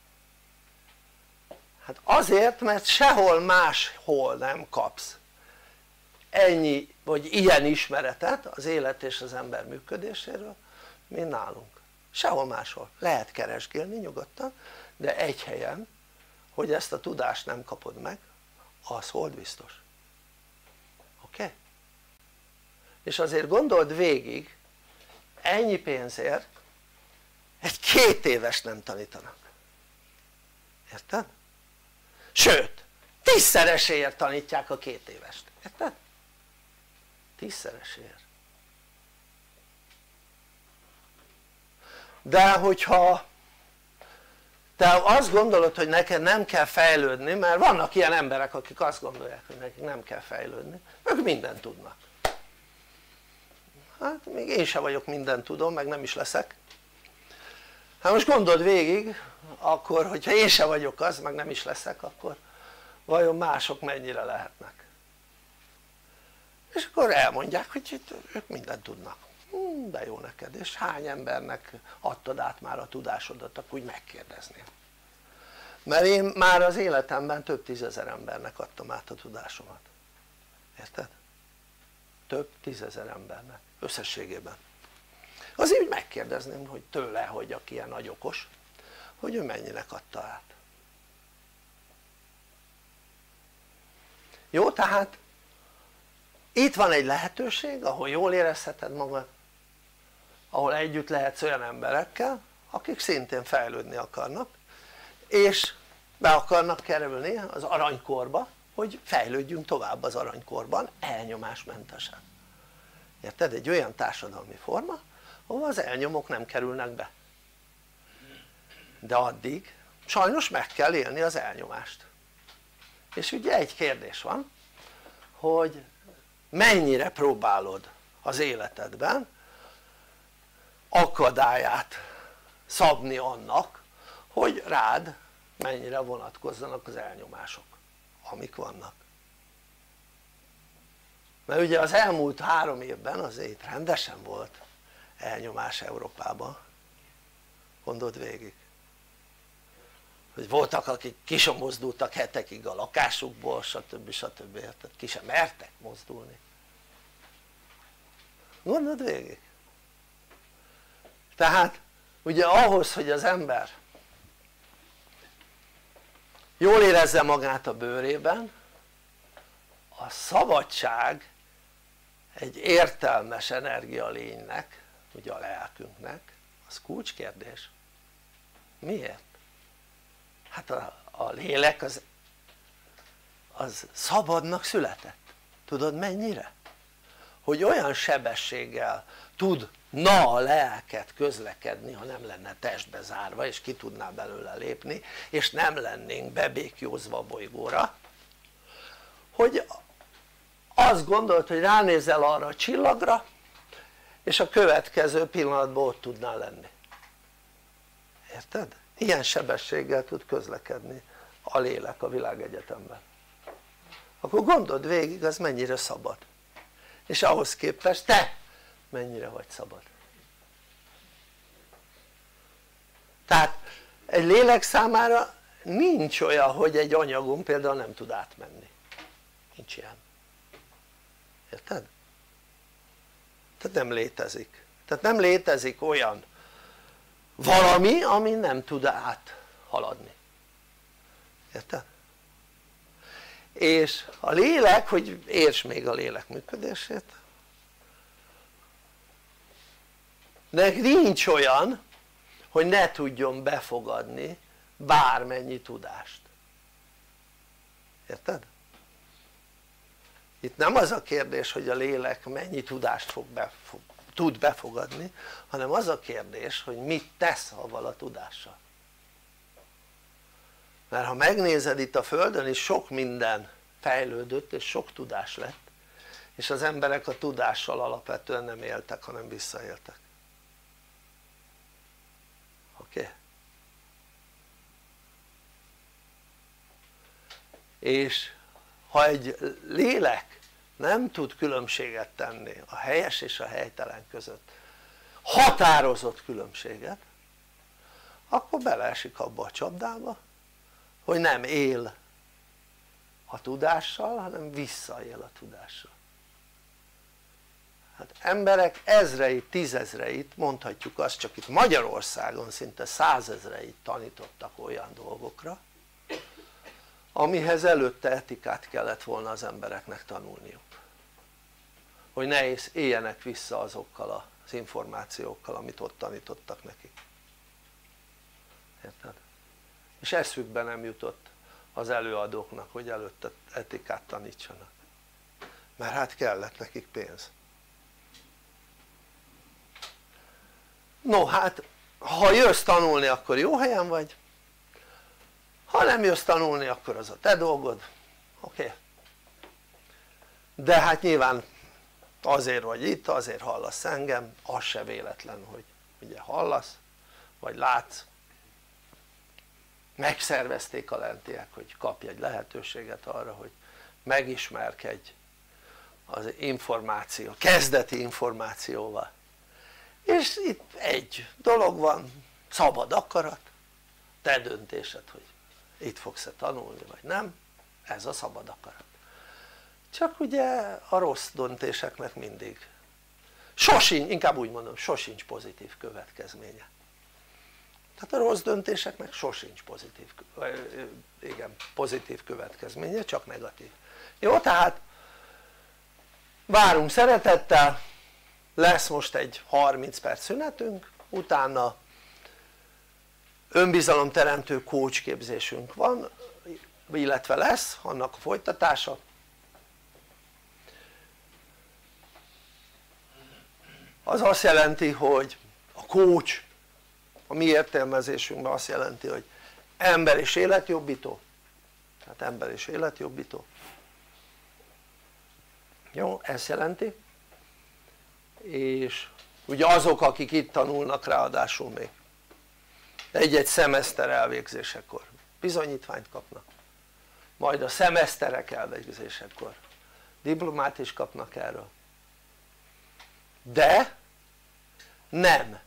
Hát azért, mert sehol máshol nem kapsz ennyi vagy ilyen ismeretet az élet és az ember működéséről, mint nálunk. Sehol máshol. Lehet keresgélni nyugodtan, de egy helyen, hogy ezt a tudást nem kapod meg, az hold biztos. Oké? Okay? És azért gondold végig, ennyi pénzért egy két éves nem tanítanak. Érted? Sőt, tízszereséért tanítják a két évest. Érted? Tízszereséért. De hogyha te azt gondolod, hogy neked nem kell fejlődni, mert vannak ilyen emberek, akik azt gondolják, hogy nekik nem kell fejlődni, ők mindent tudnak. Hát még én sem vagyok mindent tudom, meg nem is leszek. Hát most gondold végig, akkor hogyha én sem vagyok az, meg nem is leszek, akkor vajon mások mennyire lehetnek? És akkor elmondják, hogy ők mindent tudnak. Hm, de jó neked, és hány embernek adtad át már a tudásodat, akkor úgy megkérdezném. Mert én már az életemben több tízezer embernek adtam át a tudásomat. Érted? Több tízezer embernek összességében. Azért úgy megkérdezném, hogy tőle, hogy aki ilyen nagy okos, hogy ő mennyinek adta át. Jó, tehát itt van egy lehetőség, ahol jól érezheted magad, ahol együtt lehetsz olyan emberekkel, akik szintén fejlődni akarnak, és be akarnak kerülni az aranykorba, hogy fejlődjünk tovább az aranykorban elnyomásmentesen. Érted? Egy olyan társadalmi forma, ahol az elnyomók nem kerülnek be. De addig sajnos meg kell élni az elnyomást. És ugye egy kérdés van, hogy mennyire próbálod az életedben akadályát szabni annak, hogy rád mennyire vonatkozzanak az elnyomások, amik vannak. Mert ugye az elmúlt három évben azért rendesen volt elnyomás Európában, gondold végig, hogy voltak akik ki sem mozdultak hetekig a lakásukból, stb. stb. Érted? Ki sem mertek mozdulni. Gondold végig. Tehát ugye ahhoz, hogy az ember jól érezze magát a bőrében, a szabadság egy értelmes energialénynek, ugye a lelkünknek, az kulcskérdés. Miért? Hát a, a lélek az, az szabadnak született. Tudod mennyire? Hogy olyan sebességgel tudna a lelket közlekedni, ha nem lenne testbe zárva és ki tudná belőle lépni, és nem lennénk bebékjózva a bolygóra, hogy azt gondolt, hogy ránézel arra a csillagra, és a következő pillanatban ott tudnál lenni. Érted? Ilyen sebességgel tud közlekedni a lélek a világegyetemben. Akkor gondold végig, az mennyire szabad. És ahhoz képest te mennyire vagy szabad. Tehát egy lélek számára nincs olyan, hogy egy anyagon például nem tud átmenni. Nincs ilyen. Érted? Tehát nem létezik. Tehát nem létezik olyan valami, ami nem tud áthaladni. érted? És a lélek, hogy értsd még a lélek működését, nek nincs olyan hogy ne tudjon befogadni bármennyi tudást, érted? Itt nem az a kérdés hogy a lélek mennyi tudást fog befog, tud befogadni, hanem az a kérdés hogy mit tesz avval a tudással. Mert ha megnézed itt a földön is sok minden fejlődött és sok tudás lett, és az emberek a tudással alapvetően nem éltek hanem visszaéltek. Oké? Okay? És ha egy lélek nem tud különbséget tenni a helyes és a helytelen között, határozott különbséget, akkor beleesik abba a csapdába hogy nem él a tudással hanem visszaél a tudással. Hát emberek ezreit, tízezreit, mondhatjuk azt, csak itt Magyarországon szinte százezreit tanítottak olyan dolgokra amihez előtte etikát kellett volna az embereknek tanulniuk, hogy ne éljenek vissza azokkal az információkkal amit ott tanítottak nekik, érted? És eszükbe nem jutott az előadóknak hogy előtte etikát tanítsanak, mert hát kellett nekik pénz. No hát ha jössz tanulni akkor jó helyen vagy, ha nem jössz tanulni akkor az a te dolgod, oké? Okay? De hát nyilván azért vagy itt, azért hallasz engem, az se véletlen hogy ugye hallasz vagy látsz, megszervezték a lentiek hogy kapj egy lehetőséget arra hogy megismerkedj az információ, kezdeti információval, és itt egy dolog van, szabad akarat, te döntésed hogy itt fogsz-e tanulni vagy nem, ez a szabad akarat. Csak ugye a rossz döntéseknek mindig sosincs, inkább úgy mondom, sosincs pozitív következménye. Tehát a rossz döntéseknek sosincs pozitív, igen, pozitív következménye, csak negatív. Jó, tehát várunk szeretettel, lesz most egy harminc perc szünetünk, utána önbizalomteremtő coach képzésünk van, illetve lesz annak a folytatása. Az azt jelenti hogy a coach a mi értelmezésünkben azt jelenti hogy ember és életjobbító, tehát ember és életjobbító, jó, ezt jelenti, és ugye azok akik itt tanulnak ráadásul még egy-egy szemeszter elvégzésekor bizonyítványt kapnak, majd a szemeszterek elvégzésekor diplomát is kapnak erről, de nem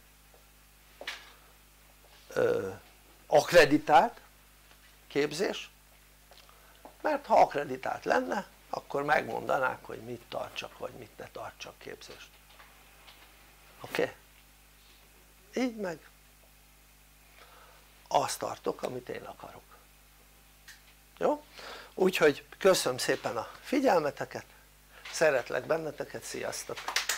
ö, akkreditált képzés, mert ha akkreditált lenne akkor megmondanák hogy mit tartsak vagy mit ne tartsak képzést, oké? Okay? Így meg azt tartok amit én akarok, jó? Úgyhogy köszönöm szépen a figyelmeteket, szeretlek benneteket, sziasztok!